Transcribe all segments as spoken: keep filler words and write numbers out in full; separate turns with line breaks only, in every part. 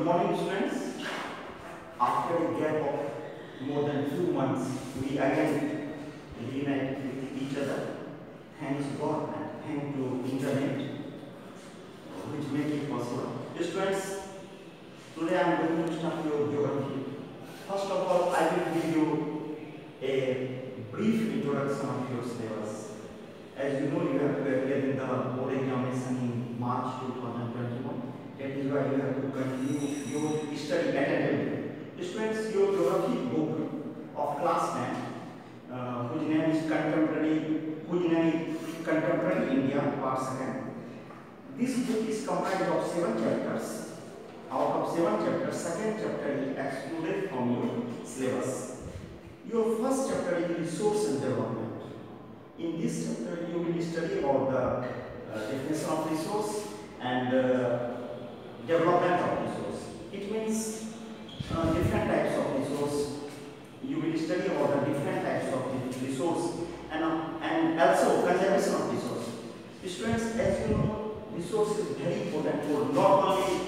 morning, students. After a gap of more than two months, we again reunite with each other. Thanks God and thanks to internet, which make it possible. Students, today I am going to start your geography. First of all, I will give you a brief introduction of your syllabus. As you know, you have to appear in the board examination in March two thousand twenty-one. That is why you have to continue your study attentively. Students, your geography book of class ten, uh, whose name is Contemporary, whose name is Contemporary India, Part Second. This book is comprised of seven chapters. Out of seven chapters, second chapter is excluded from your syllabus. Your first chapter is resource and development. In this chapter, you will study about the uh, definition of resource and uh, development of resource. It means uh, different types of resource. You will study about the different types of resource and uh, and also conservation of resource. Students, as you know, resource is very important for not only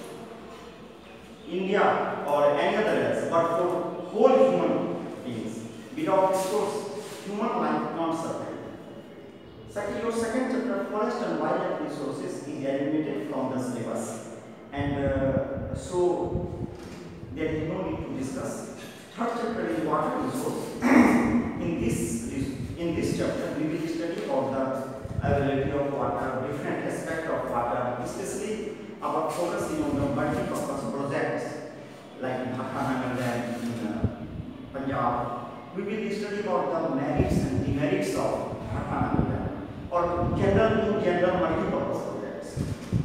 India or any other else, but for whole human beings. Without resource, human life can't survive. Second, your second chapter, forest and wildlife resources, is eliminated from the syllabus, and uh, so there is no need to discuss. Third chapter is water resource. in this in this chapter, we will study about the availability of water, different aspects of water, especially about focusing on the multi-purpose projects like Bhatanagar Dam in uh, Punjab. We will study about the merits and demerits of Bhatanagar Dam, or general in general multi-purpose projects.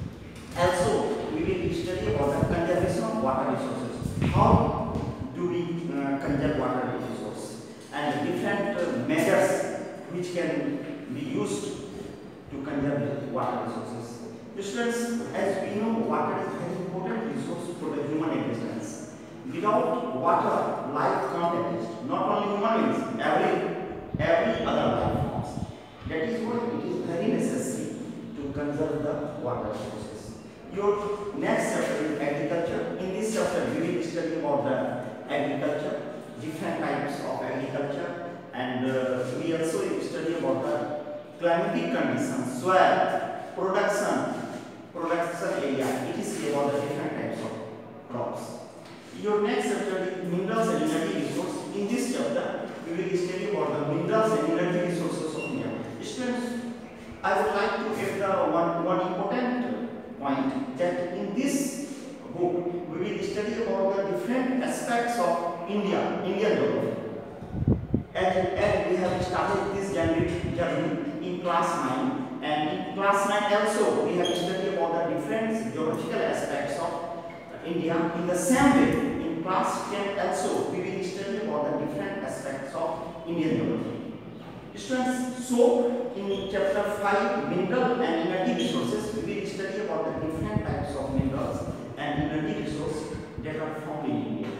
Also, we will study about the conservation of water resources. How do we uh, conserve water resources, and different uh, measures which can be used to conserve water resources. Students, as we know, water is a very important resource for the human existence. Without water, life can't exist. Not only human beings, every every other life forms. That is why it is very necessary to conserve the water resources. Your next chapter is agriculture. In this chapter, we will study about the agriculture, different types of agriculture, and uh, we also study about the climatic conditions, soil, production, production area. It is about the different types of crops. Your next chapter is minerals and energy resource. In this chapter, we will study about the minerals and energy resources of India. Students, I would like to add the one, one important point, that in this book, we will study about the different aspects of India, Indian geography. As, as we have started this journey in class nine, and in class nine also, we have studied about the different geographical aspects of India. In the same way, in class ten also, we will study about the different aspects of Indian geography. Students, so in chapter five, mineral and energy resources, we will study about the different types of minerals and energy resources that are found in India.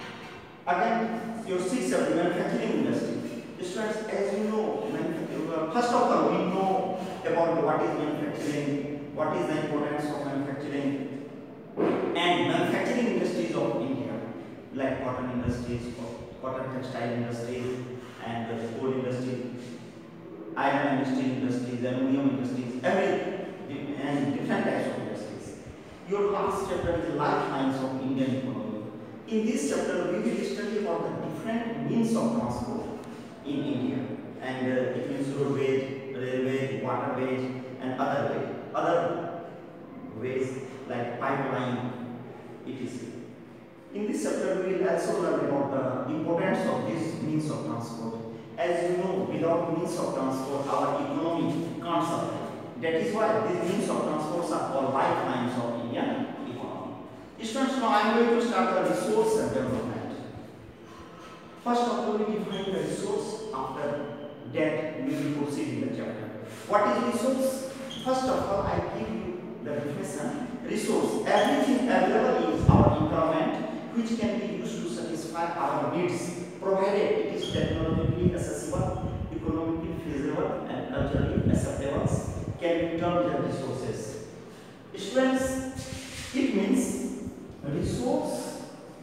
Again, your sixth chapter, manufacturing industry. Students, as you know, first of all, we know about what is manufacturing, what is the importance of manufacturing, and manufacturing industries of India, like cotton industries, cotton textile industries, and the coal industry, iron and steel industries, aluminum industries, every and different types of industries. Your last chapter is lifelines of Indian economy. In this chapter, we will study about the different means of transport in India, and uh, it means roadways, railways, waterways, and other ways, other ways like pipeline, et cetera. In this chapter, we will also learn about the importance of these means of transport. As you know, without means of transport, our economy can't survive. That is why these means of transport are called lifelines of Indian economy. Students, now I am going to start the resource and development. First of all, we define the resource. After that, we will proceed in the chapter. What is resource? First of all, I give you the definition. Resource: everything available in our environment which can be used to satisfy our needs, provided it is technologically accessible, economically feasible, and culturally acceptable, can be termed as resources. Students, it means resource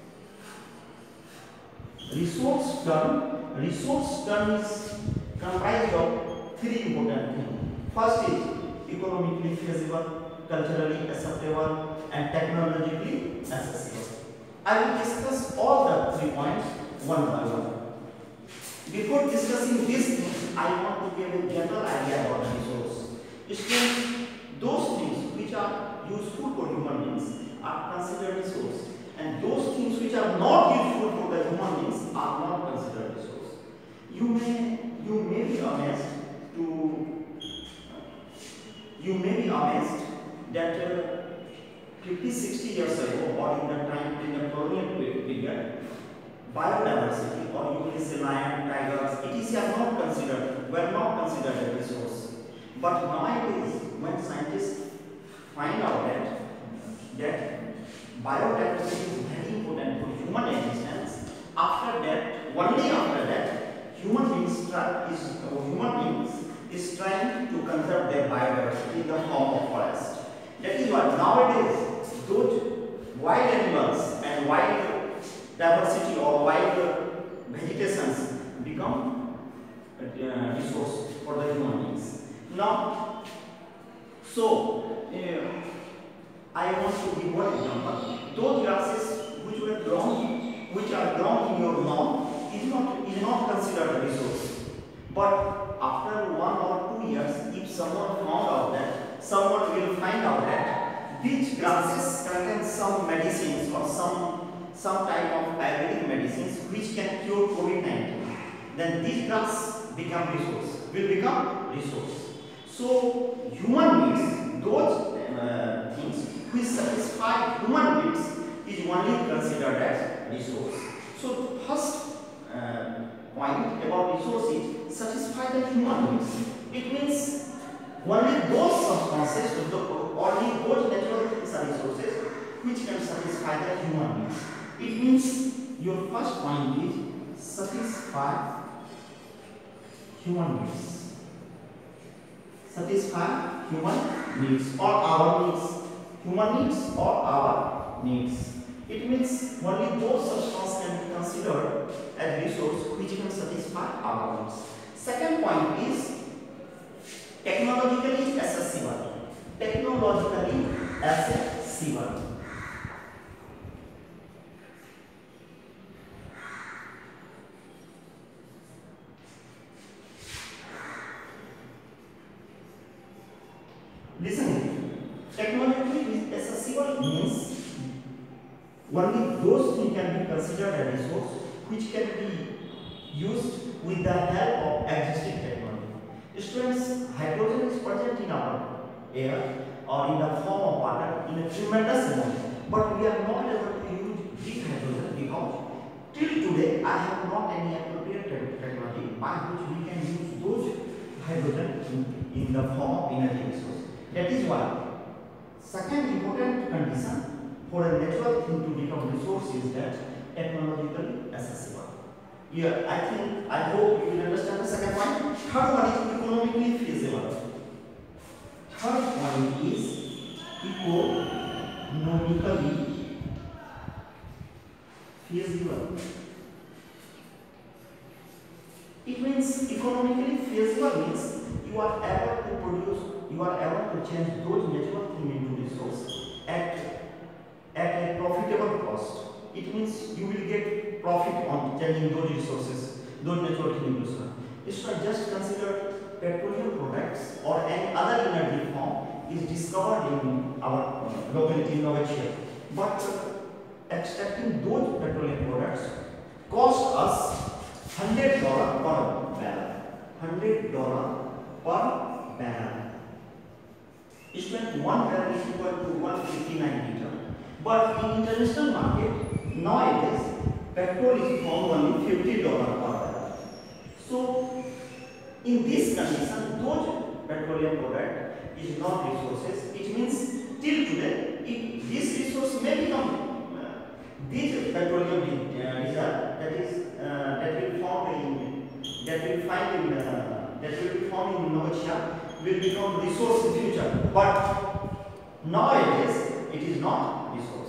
resource term resource term is comprised of three important things. First is economically feasible, culturally acceptable, and technologically accessible. I will discuss all the three points one by one. Before discussing these things, I want to give a general idea about the resource. Students, those things which are useful for human beings are considered resource, and those things which are not useful for the human beings are not considered resource. You may you may be amazed to you may be amazed that uh, fifty sixty years ago, or in the time in the colonial period, biodiversity, or you may say lion, tigers, et cetera are not considered, were not considered a resource. But nowadays, when scientists find out that that biodiversity is very important for human existence, after that, only after that, human beings try, is uh, human beings is trying to conserve their biodiversity in the form of forest. That is why nowadays those wild animals and wild diversity or wild vegetations become a resource for the human beings. Now, so uh, I want to give one example. Those grasses which were grown, which are grown in your lawn, is not is not considered a resource. But after one or two years, if someone found out that, someone will find out that these grasses contain some medicines or some some type of Ayurvedic medicines which can cure COVID nineteen, then these grass become resource, will become resource. So human needs, those uh, things which satisfy human needs is only considered as resource. So first uh, point about resource is satisfy the human needs. It means only those substances, only those natural things are resources which can satisfy the human needs. It means your first point is satisfy human needs. Satisfy human needs or our needs. Human needs or our needs. It means only those substances can be considered as resource which can satisfy our needs. Second point is technologically accessible. Technologically accessible. Listen, technologically accessible means only those things can be considered a resource which can be used with the help of existing technology. Students, hydrogen is present in our air or in the form of water in a tremendous amount, but we are not able to use this hydrogen because till today I have not any appropriate technology by which we can use those hydrogen in, in the form of energy resource. That is why second important condition for a natural thing to become resource is that technologically accessible. Yeah, I think, I hope you will understand the second point. Third one is economically feasible. Third point is economically feasible. It means economically feasible means you are able to produce, you are able to change those natural things into resource at, at a profitable cost. It means you will get profit on changing those resources, those natural things into resources. It's not just consider petroleum products or any other energy form is discovered in our locality in Novechia. But uh, extracting those petroleum products cost us one hundred dollars per barrel. one hundred dollars per barrel. It means one barrel is equal to one hundred fifty-nine liters. But in international market, nowadays, petrol is found only fifty dollars per barrel. So, in this condition, those petroleum product is not resources. It means till today, if this resource may become uh, this petroleum uh, reserve that is uh, that will found in that will find in uh, that will be found in Novechia will become resource in future. But nowadays, it is not resource.